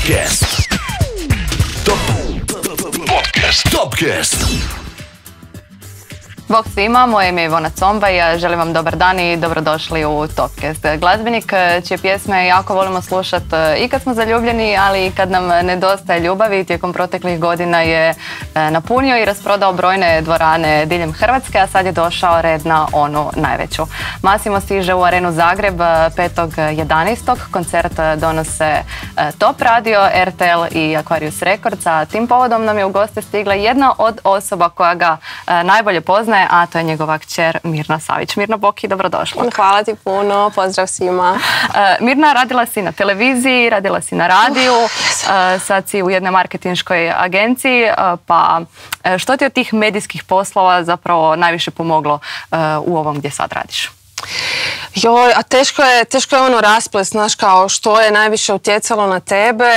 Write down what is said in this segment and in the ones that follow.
Topcast. Topcast. Bog svima, moje ime je Ivona Comba i želim vam dobar dan i dobrodošli u Topcast. Glazbenik čije pjesme jako volimo slušati i kad smo zaljubljeni, ali i kad nam nedostaje ljubavi. Tijekom proteklih godina je napunio i rasprodao brojne dvorane diljem Hrvatske, a sad je došao red na onu najveću. Massimo stiže u Arenu Zagreb 5.11. Koncert donose Top Radio, RTL i Aquarius Records, a tim povodom nam je u goste stigla jedna od osoba koja ga najbolje poznaje, a to je njegova kćer Mirna Savić. Mirna, Boki, dobrodošla. Hvala ti puno, pozdrav svima. Mirna, radila si na televiziji, radila si na radiju, sad si u jednoj marketinškoj agenciji, pa što ti od tih medijskih poslova zapravo najviše pomoglo u ovom gdje sad radiš? Joj, a teško je ono rasplet, znaš, kao što je najviše utjecalo na tebe.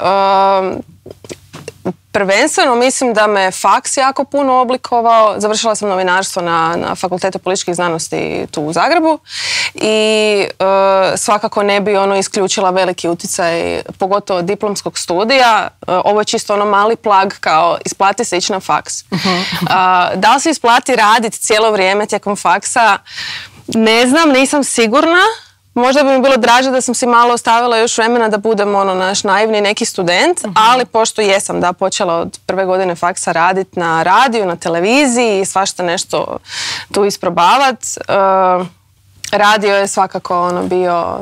Prvenstveno mislim da me faks jako puno oblikovao. Završila sam novinarstvo na Fakultetu političkih znanosti tu u Zagrebu i svakako ne bi ono isključila veliki utjecaj, pogotovo diplomskog studija. Ovo je čisto ono mali plag kao isplati se ići na faks. Da li se isplati raditi cijelo vrijeme tijekom faksa? Ne znam, nisam sigurna. Možda bi mi bilo draže da sam si malo ostavila još vremena da budem ono naš naivni neki student, ali pošto jesam počela od prve godine faksa raditi na radiju, na televiziji i svašta nešto tu isprobavat. Radio je svakako ono bio,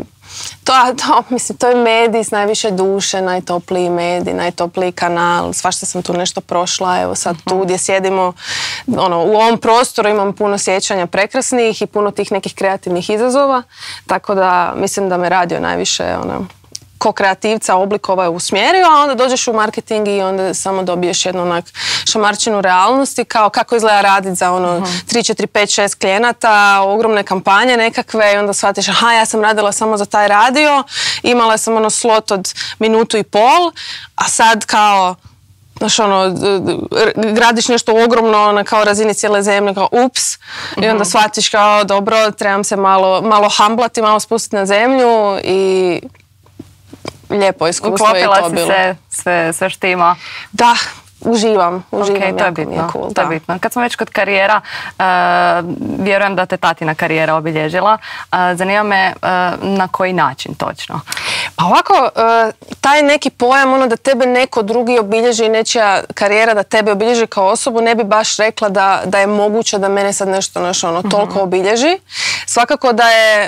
to je medij s najviše duše, najtopliji medij, najtopliji kanal, svašta sam tu nešto prošla, evo sad tu gdje sjedimo, ono, u ovom prostoru imam puno sjećanja prekrasnih i puno tih nekih kreativnih izazova, tako da mislim da me radio najviše ono, ko kreativca oblikovao je usmjerio, a onda dođeš u marketing i onda samo dobiješ jednu onak šamarčinu realnosti, kao kako izgleda raditi za ono 3, 4, 5, 6 klijenata, ogromne kampanje nekakve i onda shvatiš, aha, ja sam radila samo za taj radio, imala sam ono slot od 1,5 minuta, a sad kao, znaš ono, gradiš nešto ogromno na kao razini cijele zemlje, kao ups, i onda shvatiš kao dobro, trebam se malo hamblati, malo spustiti na zemlju i lijepo iskustvo je to bilo. Uklopila si se, sve štima. Da, uživam, Okay, to je bitno, cool, to je bitno. Kad smo već kod karijera, vjerujem da te tatina karijera obilježila. Zanima me na koji način točno? Pa ovako, taj neki pojam, ono da tebe neko drugi obilježi i nečija karijera da tebe obilježi kao osobu, ne bi baš rekla da je moguće da mene sad nešto toliko obilježi. Svakako da je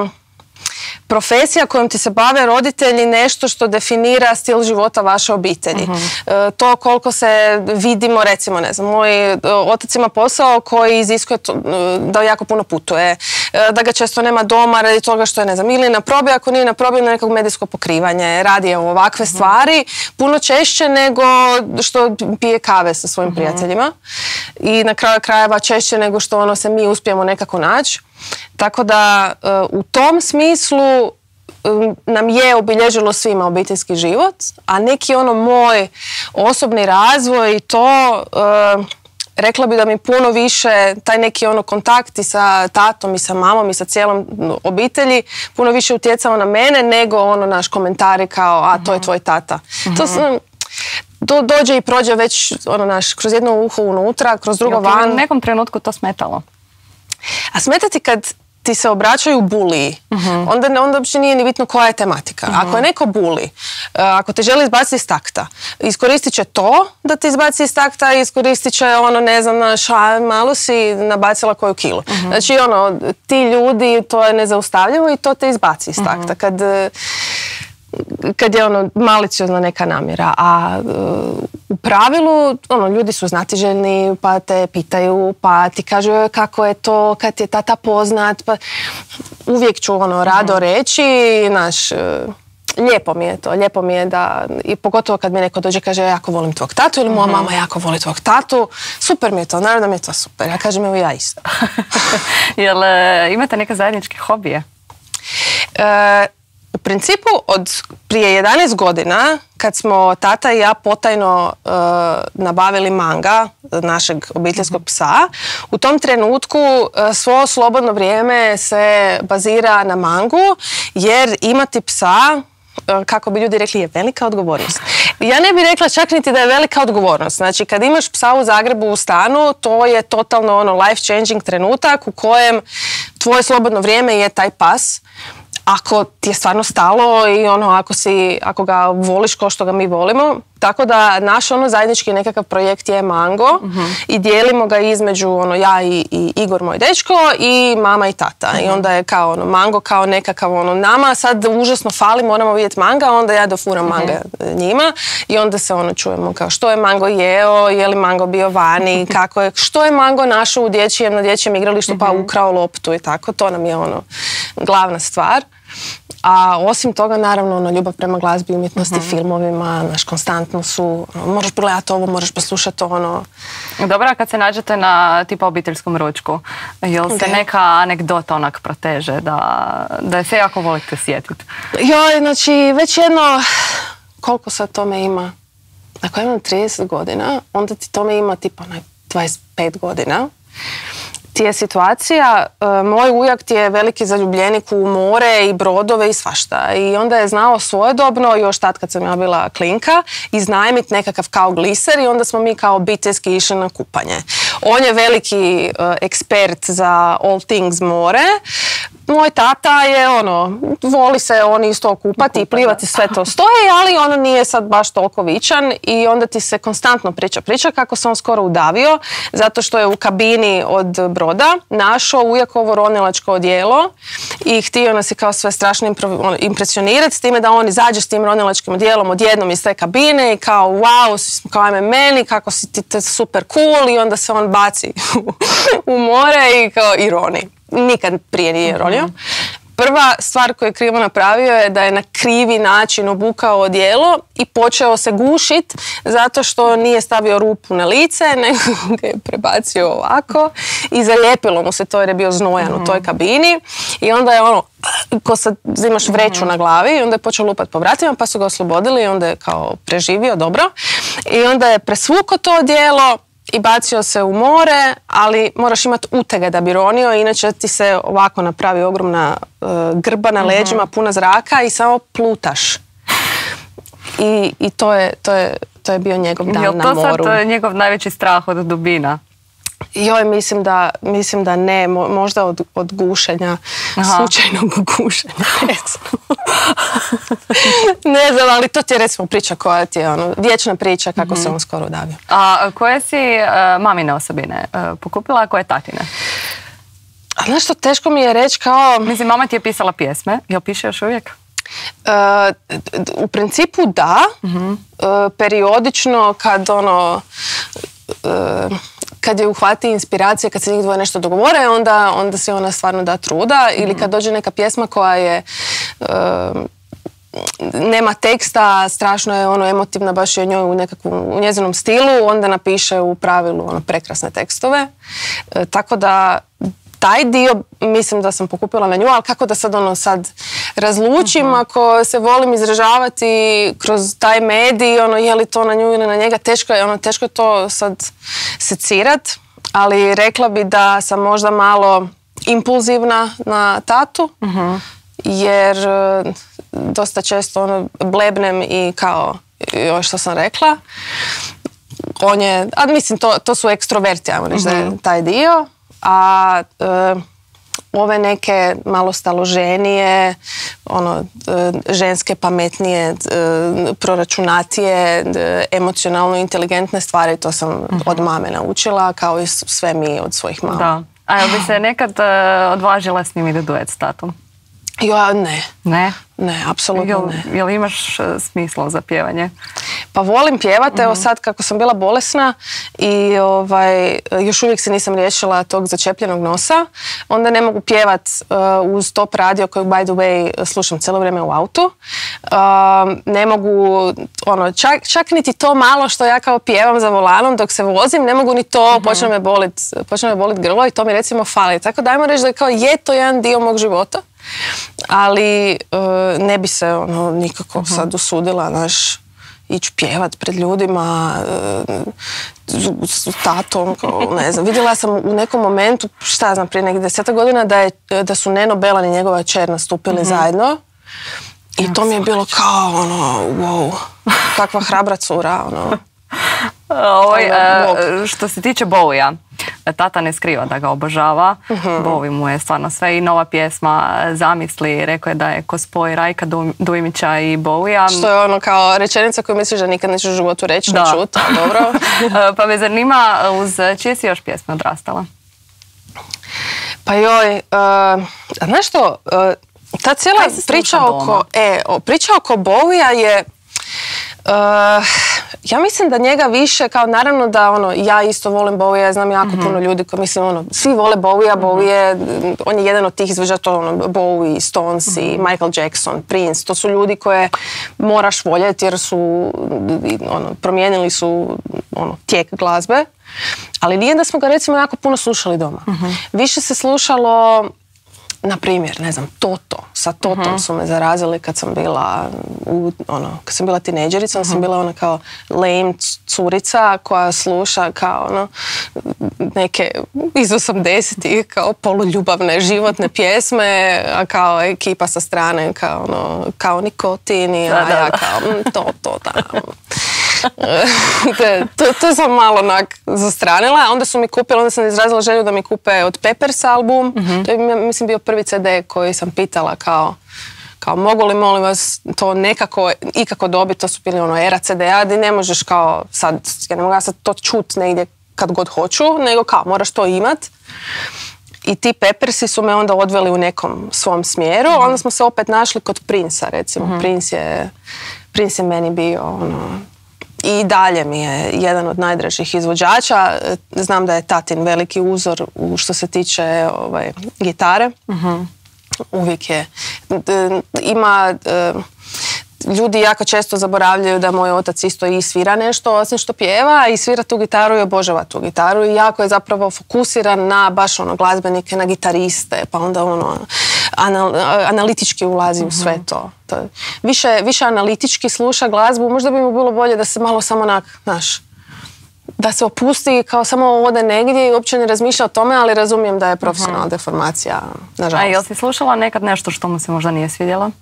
profesija kojom ti se bave roditelji nešto što definira stil života vaše obitelji. To koliko se vidimo, recimo, ne znam, moj otac ima posao koji iziskuje da jako puno putuje, da ga često nema doma radi toga što je, ne znam, ili na probi, ako nije na probi, na nekog medijsko pokrivanje, radi ovakve stvari, puno češće nego što pije kave sa svojim prijateljima i na kraju krajeva češće nego što ono se mi uspijemo nekako naći. Tako da u tom smislu nam je obilježilo svima obiteljski život, a neki ono moj osobni razvoj i to, rekla bi da mi puno više taj neki ono kontakt i sa tatom i sa mamom i sa cijelom obitelji puno više utjecao na mene nego ono naš komentari kao a to je tvoj tata. To dođe i prođe već ono naš kroz jedno uho unutra, kroz drugo van. U nekom trenutku to smetalo? A smeta ti kad ti se obraćaju buliji, onda uopće nije ni bitno koja je tematika. Ako je neko buli, ako te želi izbaciti iz takta, iskoristit će to da te izbaci iz takta i iskoristit će ono, ne znam, malo si nabacila koju kilu. Znači ono, ti ljudi, to je nezaustavljivo i to te izbaci iz takta. Kad je ono maliciozna neka namjera, a u pravilu ono, ljudi su znatiželjni pa te pitaju, pa ti kažu kako je to kad je tata poznat, pa uvijek ću ono rado reći, lijepo mi je da, i pogotovo kad mi neko dođe i kaže ja jako volim tvog tatu ili moja mama jako voli tvog tatu, super mi je to, naravno mi je to super, ja kažem evo ja isto. Jel imate neke zajedničke hobije? U principu od prije 11 godina kad smo tata i ja potajno nabavili Manga, našeg obiteljskog psa, u tom trenutku svo slobodno vrijeme se bazira na Mangu jer imati psa kako bi ljudi rekli, je velika odgovornost. Ja ne bih rekla čak niti da je velika odgovornost. Znači, kad imaš psa u Zagrebu u stanu, to je totalno life changing trenutak u kojem tvoje slobodno vrijeme je taj pas. Ako ti je stvarno stalo i ako ga voliš kao što ga mi volimo. Tako da naš zajednički nekakav projekt je Mango i dijelimo ga između ja i Igor, moj dečko, i mama i tata. I onda je kao Mango kao nekakav nama sad užasno fali, moramo vidjeti Manga, onda ja dofuram Manga njima i onda se čujemo kao što je Mango jeo, je li Mango bio vani, kako je, što je Mango našao na dječjem igralištu pa ukrao loptu i tako. To nam je glavna stvar. A osim toga, naravno, ljubav prema glazbi, umjetnosti, filmovima, konstantno su, moraš pogledati ovo, moraš poslušati ono. Dobro, a kad se nađete na tipa obiteljskom ručku, jel se neka anegdota onak proteže, da je sve jako volite sjetiti? Joj, znači, već jedno, koliko sad tome ima? Ako imam 30 godina, onda ti tome ima tipa 25 godina. Ti je situacija, moj ujak ti je veliki zaljubljenik u more i brodove i svašta. I onda je znao svojedobno, još tad kad sam ja bila klinka, iznajmiti nekakav kao gliser i onda smo mi kao obiteljski išli na kupanje. On je veliki ekspert za all things more. Moj tata je voli se on isto kupati i plivati, sve to stoji, ali nije sad baš toliko vičan i onda ti se konstantno priča kako se on skoro udavio zato što je u kabini od broda našao ujakovo ronilačko odijelo i htio nas je kao sve strašno impresionirati s time da on izađe s tim ronilačkim odijelom odjednom iz te kabine i kao wow, kao ajme meni, kako si ti super cool i onda se on baci u more i kao i roni. Nikad prije nije ronio. Prva stvar koju je krivo napravio je da je na krivi način obukao odijelo i počeo se gušit zato što nije stavio rupu na lice, nego ga je prebacio ovako i zalijepilo mu se to jer je bio znojan u toj kabini i onda je ko sad imaš vreću na glavi i onda je počeo lupat po vratima pa su ga oslobodili i onda je kao preživio dobro i onda je presvukao to odijelo i bacio se u more, ali moraš imati utege da bi ronio, inače ti se ovako napravi ogromna grba na leđima, puna zraka i samo plutaš. I to je bio njegov dan na moru. Jel to sad njegov najveći strah od dubina? Joj, mislim da ne, možda od gušenja, slučajnog gušenja, ne znam, ali to ti je recimo priča koja ti je vječna priča kako se on skoro udavio. A koje si mamine osobine pokupila, a koje tatine? A znaš što, teško mi je reći kao... Mislim, mama ti je pisala pjesme, jel piše još uvijek? U principu da, periodično kad kad je uhvati inspiracija, kad se njih dvoje nešto dogovore, onda se ona stvarno da truda. Ili kad dođe neka pjesma koja je nema teksta, strašno je emotivna, baš je u njezinom stilu, onda napiše u pravilu prekrasne tekstove. Tako da taj dio mislim da sam pokupila na nju, ali kako da sad razlučim ako se volim izražavati kroz taj medij, je li to na nju ili na njega, teško je to sad secirat, ali rekla bi da sam možda malo impulzivna na tatu, jer dosta često blebnem i kao joj što sam rekla. On je, mislim to su ekstroverti, ajmo reći da je taj dio. A ove neke malo staloženije, ženske, pametnije, proračunatije, emocionalno inteligentne stvari, to sam od mame naučila, kao i sve mi od svojih mama. Da. A jel bi se nekad odvažila snimiti duet s tatom? Ja, ne. Ne? Ne, apsolutno ne. Jel imaš smisla za pjevanje? Pa volim pjevati, evo sad kako sam bila bolesna i još uvijek se nisam riješila tog začepljenog nosa, onda ne mogu pjevat uz top radio kojeg by the way slušam cijelo vrijeme u autu. Ne mogu, čak niti to malo što ja kao pjevam za volanom dok se vozim, ne mogu ni to, počne me bolit grlo i to mi recimo fali. Tako da ajmo reći da kao je to jedan dio mog života, ali ne bi se nikako sad usudila, ići pjevat pred ljudima s tatom, ne znam. Vidjela sam u nekom momentu, prije nekih 10 godina da su Neno Belan i njegova kćer nastupili zajedno I to mi je bilo kao, ono, wow, kakva hrabra cura, ono. Što se tiče Bowija, tata ne skriva da ga obožava. Bowie mu je stvarno sve i nova pjesma Zamisli, rekao je da je ko spoj Rajka Dujmića i Bowija. Što je ono kao rečenica koju misliš da nikad nećeš u životu reći, ne čuti, dobro. Pa me zanima, uz čije si još pjesme odrastala? Pa joj, znaš što, ta cijela priča oko Bowija je, ja mislim da njega više, kao naravno da ono, ja isto volim Bowija, ja znam jako puno ljudi koji mislim, ono, svi vole Bowija, Bowie on je jedan od tih izvođača, ono, Bowie, Stones i Michael Jackson, Prince, to su ljudi koje moraš voljeti jer su, ono, promijenili su, ono, tijek glazbe, ali nije da smo ga recimo jako puno slušali doma. Više se slušalo, na primjer, ne znam, Toto. Sa Totom su me zarazili kad sam bila kad sam bila tinejdžerica, onda sam bila ona kao lame curica koja sluša kao ono neke iz 80-ih kao poluljubavne životne pjesme, a kao ekipa sa strane kao ono, kao nikotini, a ja kao Toto, da. To sam malo onak zastranila. Onda su mi kupili, onda sam izrazila želju da mi kupe od Peppers album. To je, mislim, bio prvi CD koji sam pitala kao mogu li, molim vas, to nekako, ikako dobiti. To su bili ono era CD-a gdje ne možeš kao sad, ja ne mogu ja sad to čut negdje kad god hoću, nego kao moraš to imat. I ti Peppersi su me onda odveli u nekom svom smjeru. Onda smo se opet našli kod Prince-a, recimo. Prince je meni bio ono, i dalje mi je jedan od najdražih izvođača. Znam da je tatin veliki uzor što se tiče gitare. Uvijek je. Ima... Ljudi jako često zaboravljaju da moj otac isto i svira nešto, osim što pjeva, i svira tu gitaru i obožava tu gitaru i jako je zapravo fokusiran na baš ono glazbenike, na gitariste, pa onda ono analitički ulazi u sve to. Više analitički sluša glazbu, možda bi mu bilo bolje da se malo samo onak, znaš, da se opusti, kao samo ode negdje i uopće ne razmišlja o tome, ali razumijem da je profesionalna deformacija, nažalost. A jel si slušala nekad nešto što mu se možda nije svidjela?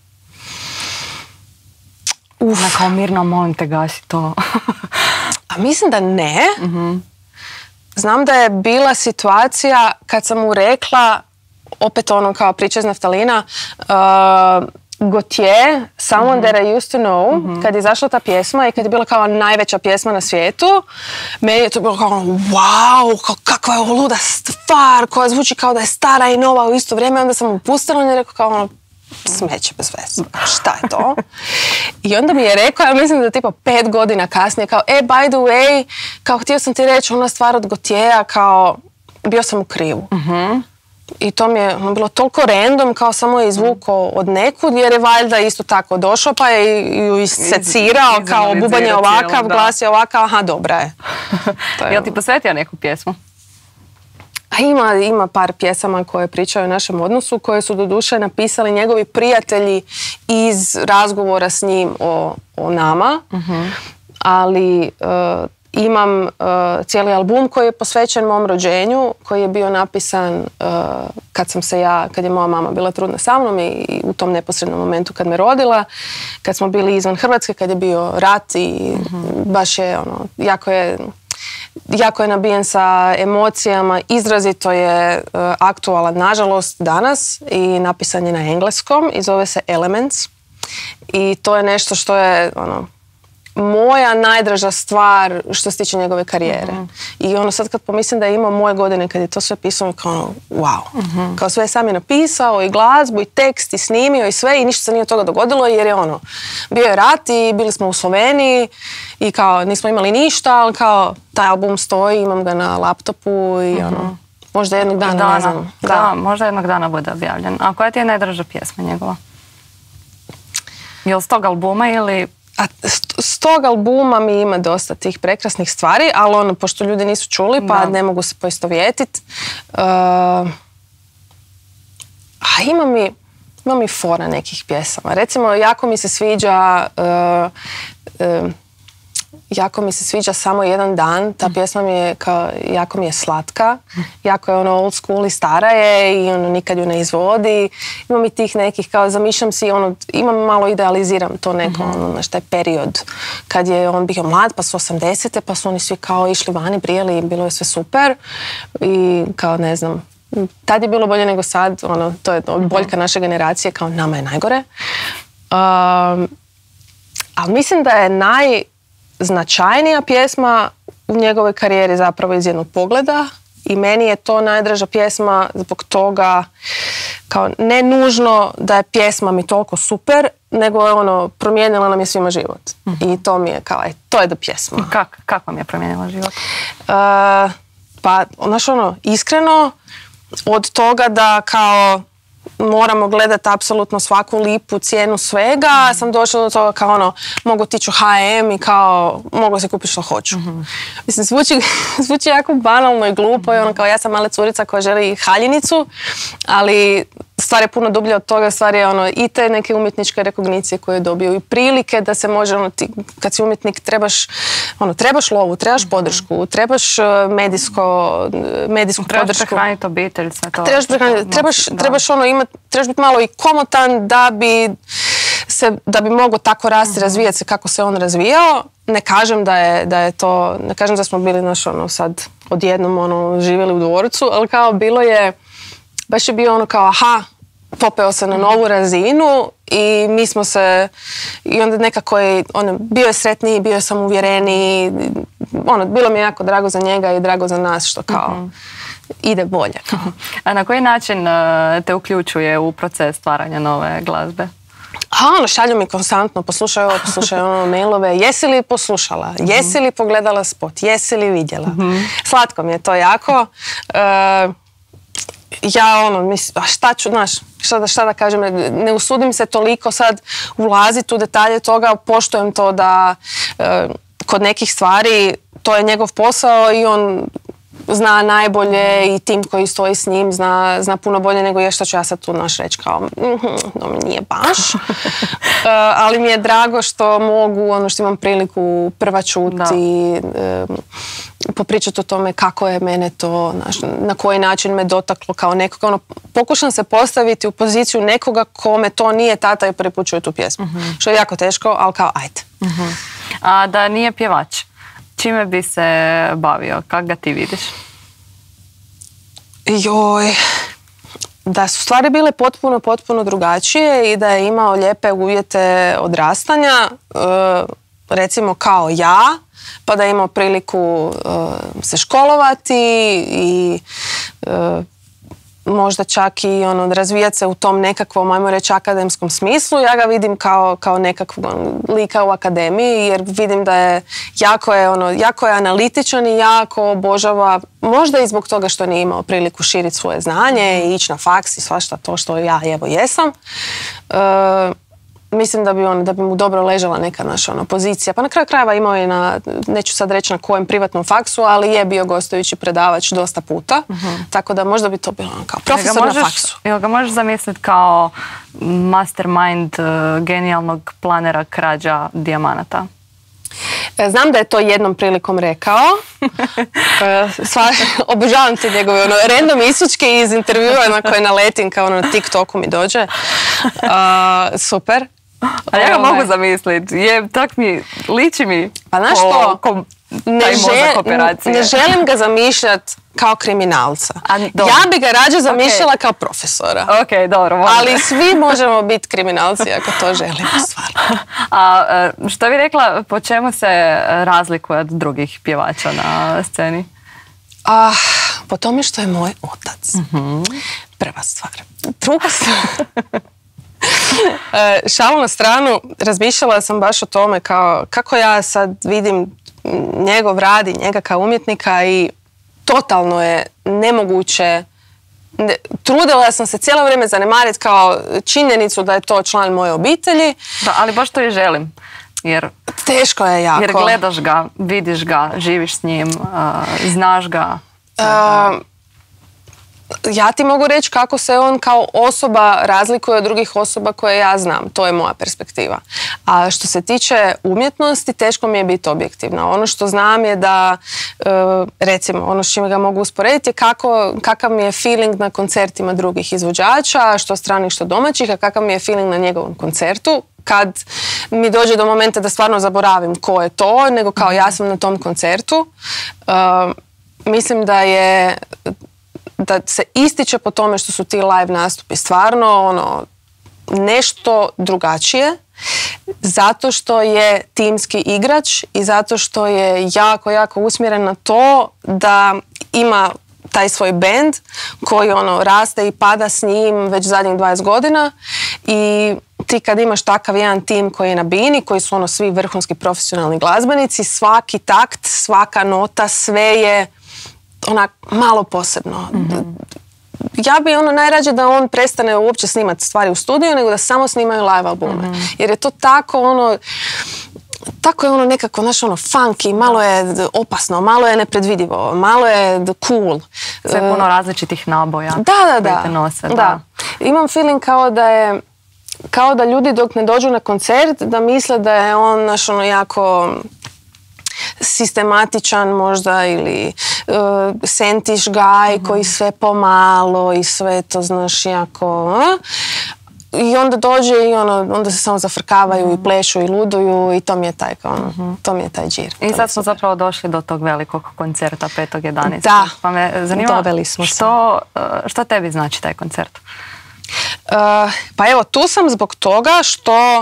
Kao Mirna, molim te, gasi to. A mislim da ne. Znam da je bila situacija kad sam mu rekla, opet ono kao priča iz naftalina, Gautier, Someone That I Used To Know, kad je izašla ta pjesma i kad je bila kao najveća pjesma na svijetu, meni je to bilo kao wow, kakva je ovo luda stvar koja zvuči kao da je stara i nova u isto vrijeme. Onda sam mu pustila i on je rekao kao ono, smeće bez veze, šta je to? I onda mi je rekao, ja mislim da tipa 5 godina kasnije, kao by the way, kao htio sam ti reći ona stvar od Gautiera, kao bio sam u krivu. I to mi je bilo toliko random, kao samo je izvukao od nekud, jer je valjda isto tako došao, pa je ju isecirao, kao bubanj je ovakav, glas je ovakav, aha, dobra je. Jel ti posvetio neku pjesmu? Ima par pjesama koje pričaju o našem odnosu, koje su doduše napisali njegovi prijatelji iz razgovora s njim o nama, ali imam cijeli album koji je posvećen mom rođenju, koji je bio napisan kad je moja mama bila trudna sa mnom i u tom neposrednom momentu kad me rodila, kad smo bili izvan Hrvatske, kad je bio rat i baš je ono, jako je nabijen sa emocijama, izrazito je aktualan, nažalost, danas i napisan je na engleskom i zove se Elements. I to je nešto što je ono, moja najdraža stvar što se tiče njegove karijere. I ono sad kad pomislim da je imao moje godine kad je to sve pisao, kao ono, wow. Kao sve sam je napisao i glazbu i tekst i snimio i sve i ništa se nije od toga dogodilo jer je ono, bio je rat i bili smo u Sloveniji i kao nismo imali ništa, ali kao taj album stoji, imam ga na laptopu i ono, možda jednog dana, ne znam. Da, možda jednog dana bude objavljen. A koja ti je najdraža pjesma njegova? Je li s tog albuma ili... A s tog albuma mi ima dosta tih prekrasnih stvari, ali ono, pošto ljudi nisu čuli, pa ne mogu se poistovjetiti. Ima mi fora nekih pjesama. Recimo, jako mi se sviđa jako mi se sviđa Samo jedan dan. Ta pjesma mi je jako mi je slatka, jako je ono old school i stara je i ono nikad ju ne izvodi. Imam i tih nekih, kao zamišljam si, ono, imam malo idealiziram to neko, ono, znaš, taj period kad je on bio mlad, pa su 80-te, pa su oni svi kao išli vani, brijali i bilo je sve super i kao ne znam, tad je bilo bolje nego sad, ono, to je boljka naše generacije, kao nama je najgore. Ali mislim da je najznačajnija pjesma u njegovoj karijeri zapravo Iz jednog pogleda i meni je to najdraža pjesma zbog toga, kao ne nužno da je pjesma mi toliko super, nego je ono, promijenila nam je svima život. I to mi je kao, to je da pjesma. Kako vam je promijenila život? Pa, znaš ono, iskreno, od toga da kao moramo gledati apsolutno svaku lipu, cijenu svega, sam došla do toga kao ono, mogu tići u H&M i kao mogu se kupiti što hoću. Mislim, zvuči jako banalno i glupo i ono kao ja sam mala curica koja želi haljinicu, ali stvar je puno dublja od toga, stvar je ono i te neke umjetničke rekognicije koje dobiju i prilike da se može, ono, kad si umjetnik trebaš lovu, trebaš podršku, trebaš medijsku podršku. Trebaš prehraniti obitelj, sve to. Trebaš ono imati, trebaš biti malo i komotan da bi mogao tako rasti, razvijati se kako se on razvijao. Ne kažem da je to, ne kažem da smo bili sad odjednom živjeli u dvorcu, ali kao bilo je, baš je bio ono kao popeo se na novu razinu i mi smo se, i onda nekako je, bio je sretniji, bio je samouvjereniji, bilo mi je jako drago za njega i drago za nas što kao ide bolje. Kao. A na koji način te uključuje u proces stvaranja nove glazbe? Šalju mi konstantno, poslušaj mailove, jesi li poslušala, jesi li pogledala spot, jesi li vidjela. Slatko mi je to jako. Ja mislim, šta ću, znaš, šta da kažem, ne usudim se toliko sad ulaziti u detalje toga, poštujem to da kod nekih stvari to je njegov posao i on zna najbolje i tim koji stoji s njim zna puno bolje nego je što ću ja sad tu reći kao to mi nije baš. Ali mi je drago što mogu, što imam priliku prva čuti, popričati o tome kako je mene to, na koji način me dotaklo kao nekoga. Pokušam se postaviti u poziciju nekoga kome to nije tata i prvi put čuje tu pjesmu. Što je jako teško, ali kao ajde. A da nije pjevač, čime bi se bavio? Kako ga ti vidiš? Da su stvari bile potpuno drugačije i da je imao lijepe uvjete odrastanja, recimo kao ja, pa da je imao priliku se školovati i možda čak i razvijati se u tom nekakvom, ajmo reći, akademskom smislu. Ja ga vidim kao nekakvog lika u akademiji jer vidim da je jako je analitičan i jako obožava, možda i zbog toga što nije imao priliku širiti svoje znanje i ići na faks i svašta to što ja jesam. Mislim da bi mu dobro ležala neka naša pozicija. Pa na kraju krajeva imao je neću sad reći na kojem privatnom faksu, ali je bio gostujući predavač dosta puta. Tako da možda bi to bilo kao profesor na faksu. Jel ga možeš zamisliti kao mastermind genijalnog planera krađa dijamanata? Znam da je to jednom prilikom rekao. Obožavam te njegove random isučke iz intervjua na koje naletim kao na TikToku mi dođe. Super. A ja ga mogu zamisliti. Tak mi, liči mi pa znaš što? Ne želim ga zamišljati kao kriminalca. Ja bi ga rađe zamišljala kao profesora. Ok, dobro. Ali svi možemo biti kriminalci ako to želimo stvarno. A što bi rekla, po čemu se razlikuje od drugih pjevača na sceni? Po tome što je moj otac. Prva stvar. Druga stvar. Šalu na stranu, razmišljala sam baš o tome kako ja sad vidim njegov rad i njega kao umjetnika i totalno je nemoguće. Trudila sam se cijelo vrijeme zanemariti kao činjenicu da je to član moje obitelji. Da, ali baš to i želim. Jer teško je jako. Jer gledaš ga, vidiš ga, živiš s njim, znaš ga. ja ti mogu reći kako se on kao osoba razlikuje od drugih osoba koje ja znam. To je moja perspektiva. A što se tiče umjetnosti, teško mi je biti objektivna. Ono što znam je da, recimo, ono s čime ga mogu usporediti je kakav mi je feeling na koncertima drugih izvođača, što stranih, što domaćih, a kakav mi je feeling na njegovom koncertu. Kad mi dođe do momenta da stvarno zaboravim ko je to, nego kao ja sam na tom koncertu. Mislim da se ističe po tome što su ti live nastupi stvarno nešto drugačije, zato što je timski igrač i zato što je jako, jako usmjeren na to da ima taj svoj bend koji raste i pada s njim već zadnjih 20 godina i ti kad imaš takav jedan tim koji je na bini, koji su svi vrhunski profesionalni glazbenici, svaki takt, svaka nota, sve je onak malo posebno. Ja bi najrađe da on prestane uopće snimati stvari u studiju, nego da samo snimaju live albume. Jer je to tako je nekako, funky, malo je opasno, malo je nepredvidivo, malo je cool. Sve puno različitih naboja. Da. Imam feeling kao da ljudi dok ne dođu na koncert, da misle da je on jako sistematičan možda ili sentiš guy koji sve pomalo i sve to jako... I onda dođe i onda se samo zafrkavaju i plešu i luduju i to mi je taj to mi je taj džir. I sad smo zapravo došli do tog velikog koncerta 5.11. Da, pa me zanima doveli smo što tebi znači taj koncert? Pa evo, tu sam zbog toga što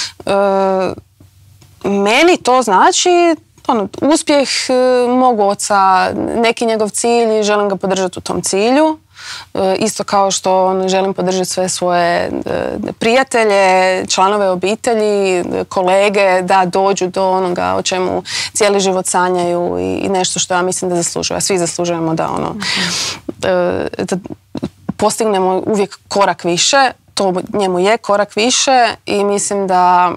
meni to znači uspjeh mog oca, neki njegov cilj i želim ga podržati u tom cilju. Isto kao što želim podržati sve svoje prijatelje, članove obitelji, kolege da dođu do onoga o čemu cijeli život sanjaju i nešto što ja mislim da zaslužuju. A svi zaslužujemo da da postignemo uvijek korak više. To njemu je korak više i mislim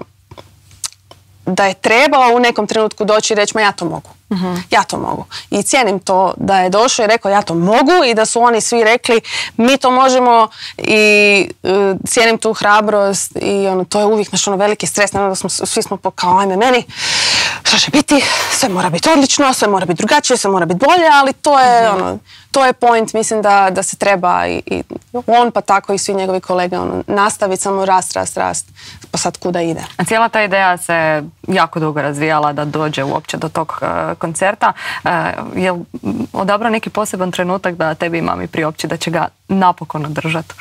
da je trebao u nekom trenutku doći i reći ja to mogu. Ja to mogu. I cijenim to da je došao i rekao ja to mogu i da su oni svi rekli mi to možemo i cijenim tu hrabrost i to je uvijek naš veliki stres. Da svi smo kao ajme meni što će biti, sve mora biti odlično, sve mora biti drugačije, sve mora biti bolje, ali to je point, mislim da se treba i on pa tako i svi njegovi kolege nastaviti samo rast, pa sad kuda ide. A cijela ta ideja se jako dugo razvijala da dođe uopće do tog koncerta. Je li odabrao neki poseban trenutak da tebi mami priopći da će ga napokon održati?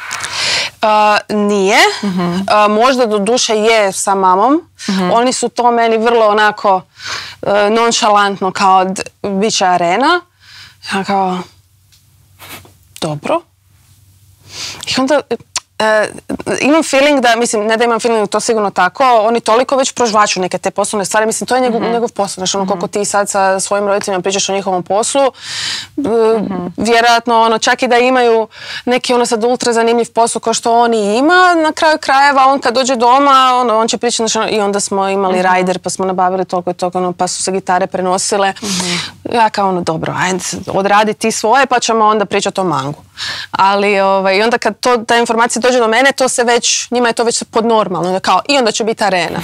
Nije. Možda do duše je sa mamom. Oni su to meni vrlo onako nonšalantno kao bit će arena. Ja kao dobro. I onda imam feeling da, mislim, ne da imam feeling, to sigurno tako, oni toliko već prožvaču neke te poslovne stvari, mislim, to je njegov posao, znači koliko ti sad sa svojim roditeljima pričaš o njihovom poslu, vjerojatno, čak i da imaju neki sad ultra zanimljiv posao kao što oni ima, na kraju krajeva, on kad dođe doma, on će pričati, znači, i onda smo imali rider, pa smo nabavili toliko i toliko, pa su se gitare prenosile, ja kao, dobro, ajde, odradi ti svoje, pa ćemo onda pričati o mangu. Ali i onda kad ta informacija dođe do mene, to se već, njima je to već podnormalno, kao i onda će biti arena.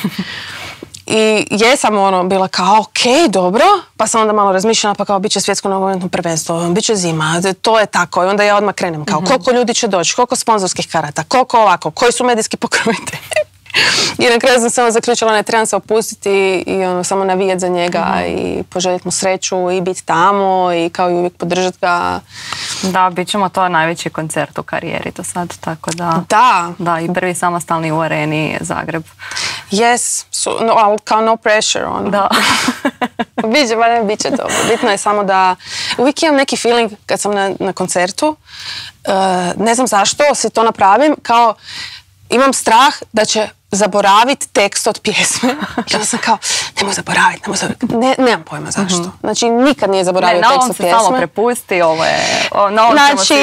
I jesam bila kao ok, dobro, pa sam onda malo razmišljala, pa kao bit će svjetsko nogometno prvenstvo, bit će zima, to je tako. I onda ja odmah krenem kao koliko ljudi će doći, koliko sponzorskih karata, koliko ovako, koji su medijski pokrovitelji. I na kraju sam samo zaključila, ne trebam se opustiti i samo navijati za njega i poželjeti mu sreću i biti tamo i kao i uvijek podržati ga. Da, bit ćemo to najveći koncert u karijeri do sad, tako da... Da, i prvi samostalni u areni Zagreb. Yes, ali kao no pressure. Da. Bit će dobro. Bitno je samo da... Uvijek imam neki feeling kad sam na koncertu, ne znam zašto si to napravim, kao imam strah da će zaboraviti tekst od pjesme. I onda sam kao, nemoj zaboraviti. Nemam pojma zašto. Znači, nikad nije zaboravio tekst od pjesme. Na ovom se samo prepusti, ovo je... Znači,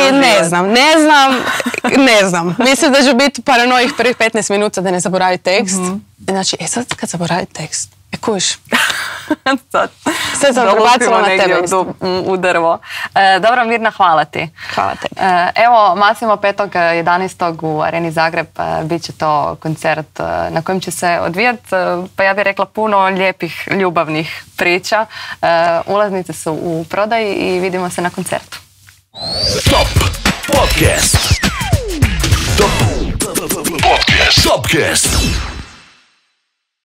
ne znam. Mislim da ću biti paranojih prvih 15 minuta da ne zaboravi tekst. Znači, sad kad zaboravi tekst, kuš, Sve sam prebacila na tebe. U drvo. Dobro, Mirna, hvala ti. Hvala tebi. Evo, Massimo 5.11. u Areni Zagreb bit će to koncert na kojem će se odvijati, pa ja bih rekla, puno lijepih ljubavnih priča. Ulaznice su u prodaji i vidimo se na koncertu. Top Podcast. Top Podcast.